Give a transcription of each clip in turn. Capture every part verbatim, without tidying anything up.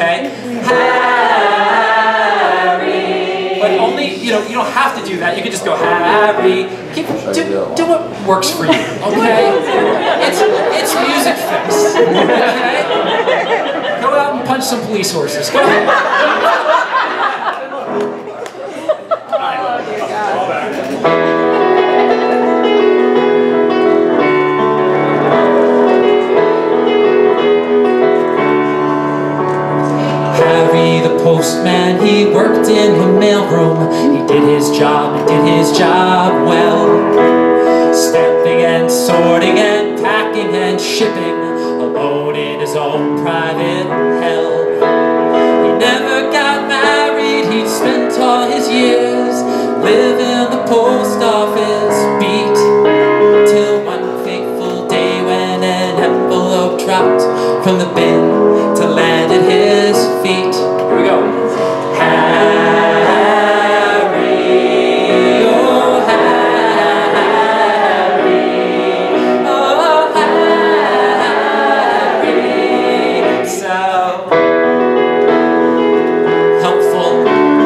okay? Harry. But only, you know, you don't have to do that. You can just go, Harry. Keep, do, do what works for you, okay? It's, it's Musikfest, okay? Go out and punch some police horses. Go ahead. Harry the postman, he worked in the mailroom. He did his job, he did his job well. Stamping and sorting and packing and shipping, alone in his own private hell. He never got married, he'd spent all his years living the post office beat, till one fateful day when an envelope dropped from the bin to land at his feet. Here we go. Harry, oh Harry, oh Harry, so helpful.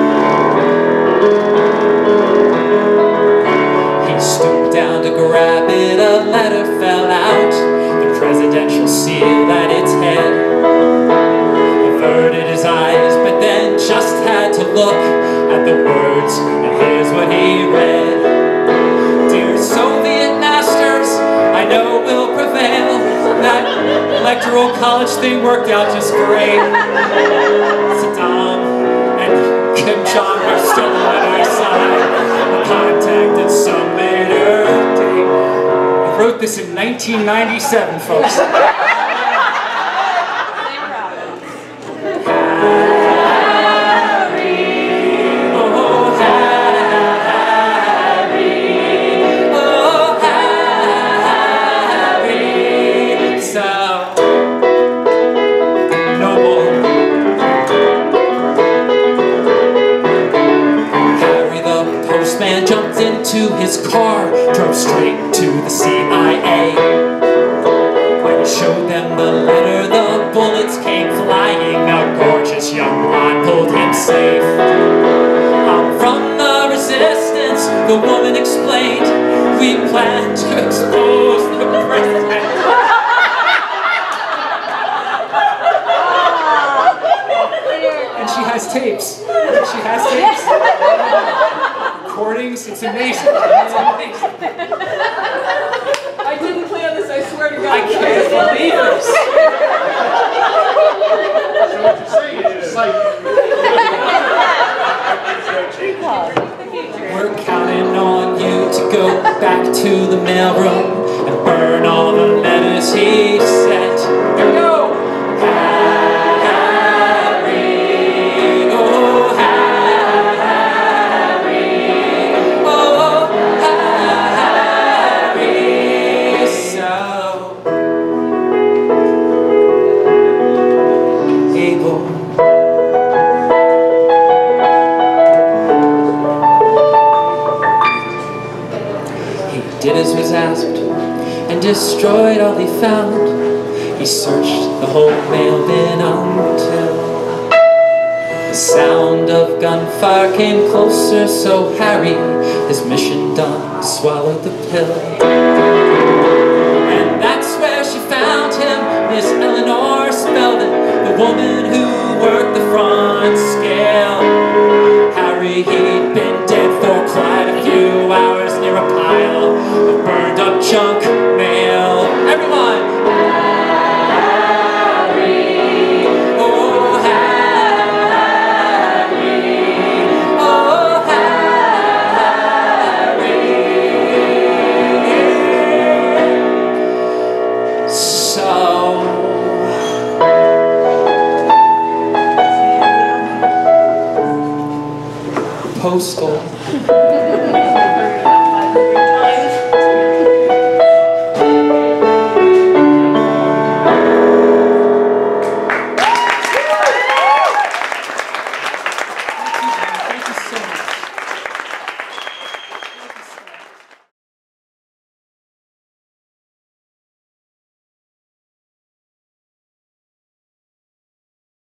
He stooped down to grab it, a letter fell out, the presidential seal at its head. Averted his eyes, but then just had to look at the words, and here's what he read. Dear Soviet masters, I know we'll prevail. That electoral college thing worked out just great. Saddam and Kim Jong are still on our side. Contacted some later date. I wrote this in nineteen ninety-seven, folks. Jumped into his car, drove straight to the C I A. When he showed them the letter, the bullets came flying. A gorgeous young blonde pulled him safe. I'm from the resistance, the woman explained. We plan to expose the president. And she has tapes. She has tapes. Recordings, it's amazing. It's amazing. I didn't plan this, I swear to God. I can't believe this. So what you're saying is it's like we're counting on you to go back to the mailroom and burn all the letters he sent. Here we go. Did as was asked, and destroyed all he found. He searched the whole mail bin until the sound of gunfire came closer, so Harry, his mission done, swallowed the pill. And that's where she found him, Miss Eleanor Spelman, the woman who worked the front scale. Harry, he'd been dead for quite a few hours near a pile of burned up junk mail. Everyone! Harry, oh Harry, oh Harry. So Postal